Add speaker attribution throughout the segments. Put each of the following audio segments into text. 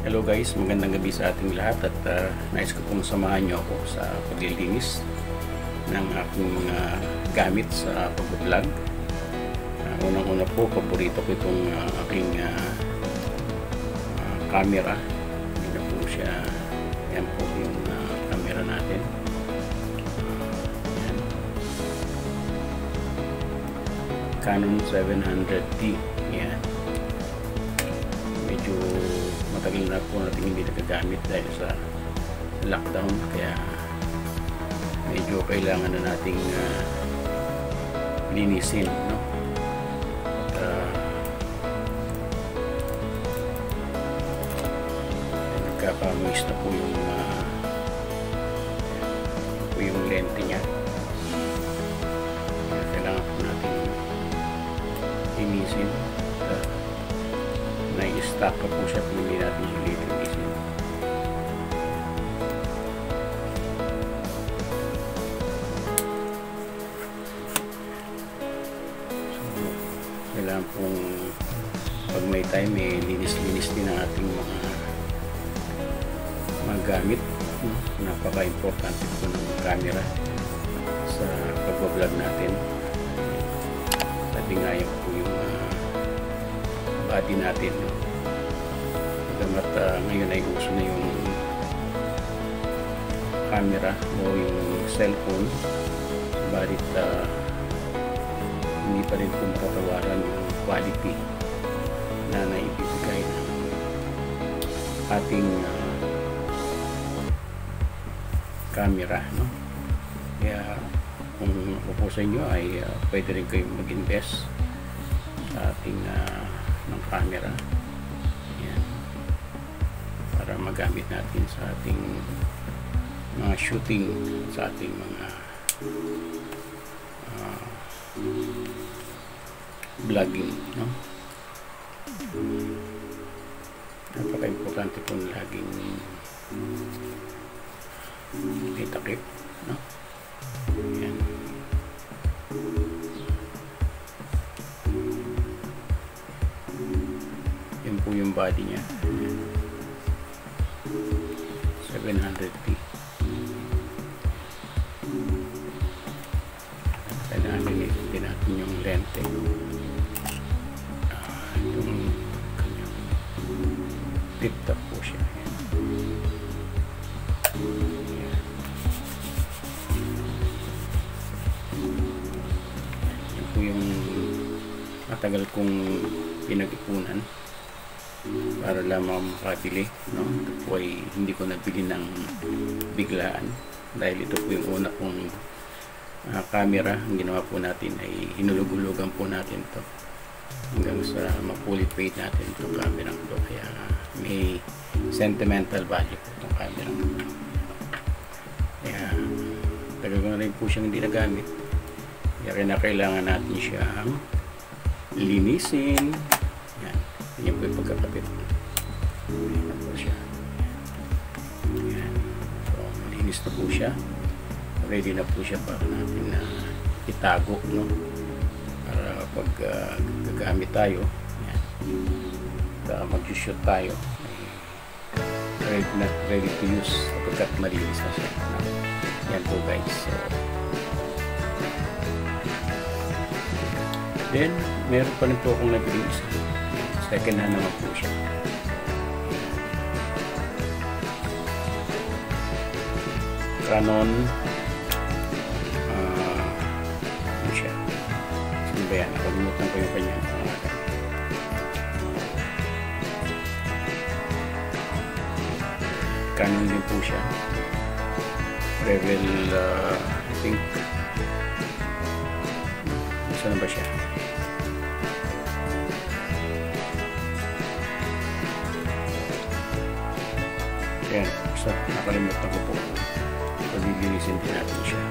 Speaker 1: Hello guys, magandang gabi sa ating lahat at nais ko pong samahan nyo ako sa paglilinis ng aking mga gamit sa pag-vlog. Unang-una po, paborito ko itong aking camera. Hindi po siya, yan po yung camera natin. Yan. Canon 700D. Yan. Medyo matagal na po natin hindi nagagamit dahil sa lockdown, kaya medyo kailangan na nating linisin, no? Nagkaka-miss na po yung lente niya. Kailangan po natin linisin. Na-stack pa po siya kung hindi natin linisin. So, kailangan pong pag may time, linis-linis din ang ating mga gamit. Napaka-importante po ng camera sa pag-vlog natin. Sabi nga po yung body natin, no? Hanggat ngayon ay uso na yung camera o yung cellphone, balit hindi pa rin po matatawaran yung quality na naibibigay ng ating camera, no? Kaya kung po sa inyo ay pwede rin kayong mag-invest sa ating ng camera. Yan. Para magamit natin sa ating mga shooting, sa ating mga vlogging, no? Napaka-importante po laging may takip, no? Yan. Yan po yung body niya. 700p. Kailangan din natin yung lente. Yung kanyang tip-top po siya. Yan po yung matagal kong pinag-ipunan para lamang makabili, no? Ito po ay hindi ko nabili ng biglaan dahil ito po yung una kong camera. Ang ginawa po natin ay hinulug-hulugan po natin ito hanggang sa ma-fully paid natin itong camera ito, kaya may sentimental value po itong camera ito. Kaya tagal ko na rin po siyang hindi nagamit, kaya kailangan natin siyang linisin. Yan po yung pagkakabit. Ayan na po siya. Ayan. So, malinis na po siya. Ready na po siya para natin na itago, no? Para pag gagamit tayo, mag-shoot tayo, ready to use pagkat malinis na siya, no? Yan po guys. So, then, meron pa rin po akong nabiling isa. Second hand naman po siya. Canon ano siya? Sino ba yan? Nakalimutan ko yung kanya. Canon din po siya. Rebel I think saan ba siya? Ayan, so nakalimutan ko po. Paglilinisin din natin siya.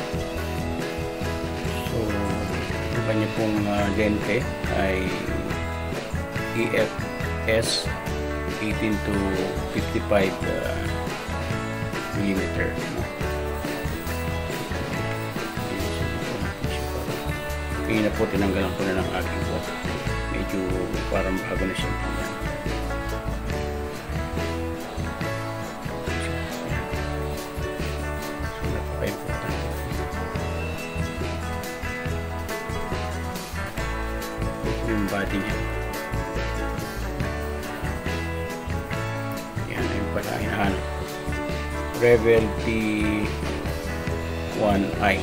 Speaker 1: So, yung kanya pong lente ay EFS 18 to 55 millimeter, no? Kaya na po tinanggalan ko na ng aking po. Medyo parang bago na siya. Yung body niya. Yan yung pala inahanap. Rebel T1i.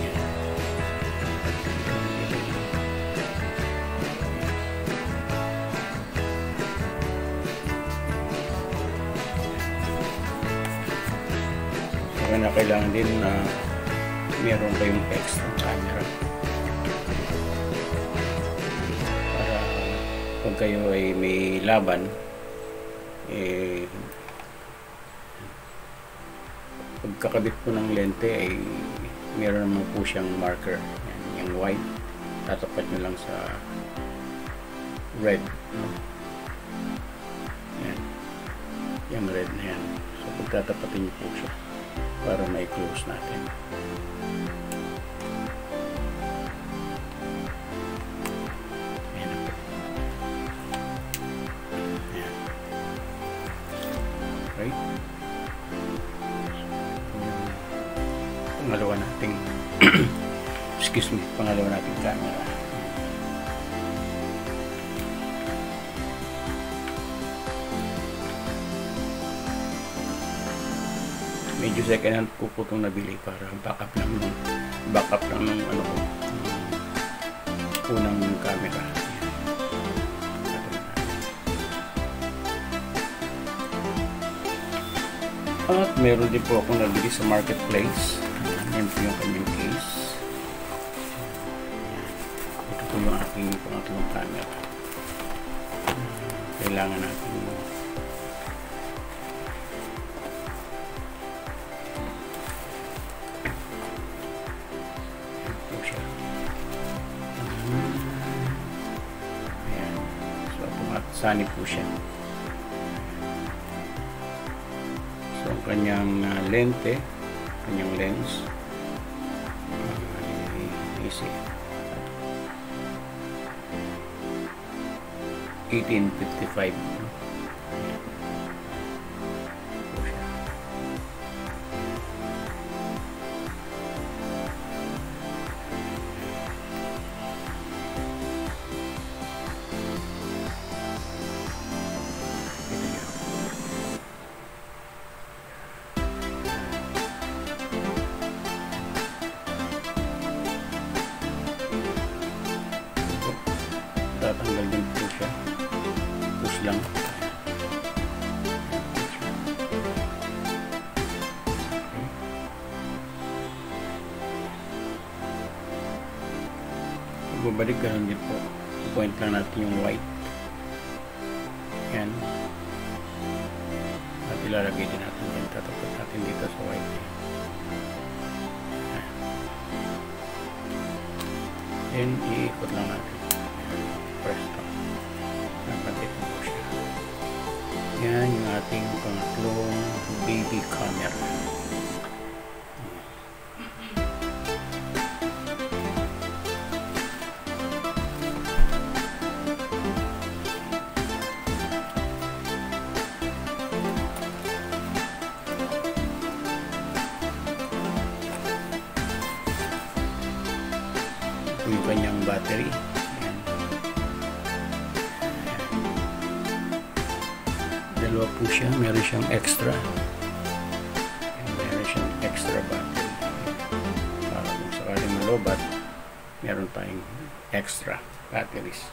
Speaker 1: Kaya na kailangan din na meron kayong extra camera para pag kayo ay may laban, pagkakabit po ng lente ay meron naman po siyang marker. Yan, yung white, tatapat nyo lang sa red, no? Yan, yung red na yan. So pagtatapatin nyo po siya para may close natin. Ayan na po. Ayan. Right? Pangalawa nating excuse me, pangalawa nating camera. Medyo second hand po po itong nabili para backup lang ng ano ko, unang camera. At meron din po akong nabili sa marketplace. Yan po yung kanyang case. Ito po yung aking pangatlong camera. Kailangan natin sunny po siya. So ang kanyang lente, kanyang lens, easy 1855, no? Tatanggal din po siya. Push lang. Babalik ganun din po. Point lang natin yung white. Yan. At ilalagay din natin yan. Tatapat natin dito sa white. Then iikot lang natin. Press lang. Napatit mo po siya. Yan yung ating pangatlong baby camera. Ito yung kanyang battery. Dalawa po siya, meron siyang extra. Meron siyang extra battery. Para kung sakaling malobat, meron tayong extra batteries.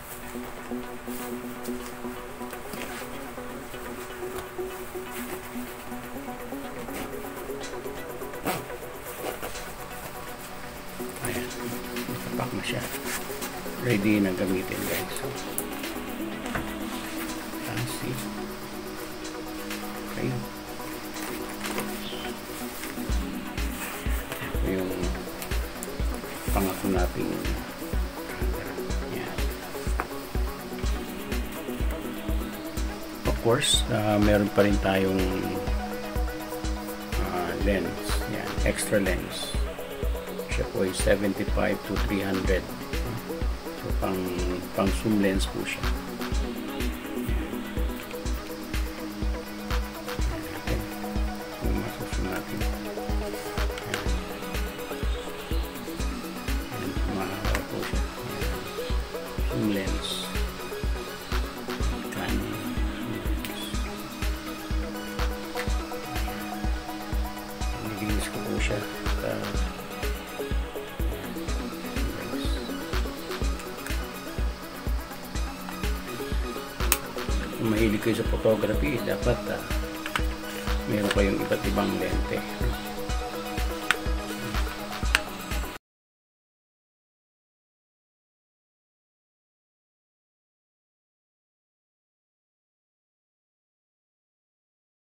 Speaker 1: Ayan, nakapak na siya. Ready na gamitin, guys. So, see. Okay. Ito yung pangatlo natin. Yan. course, meron pa rin tayong lens. Yan, extra lens. Siya po ay 75 to 300. So, pang zoom lens po siya. Masusun natin. Mahaba po siya. Zoom lens. Nilinis ko po siya. Kung mahilig kayo sa photography, dapat meron kayong iba't ibang lente.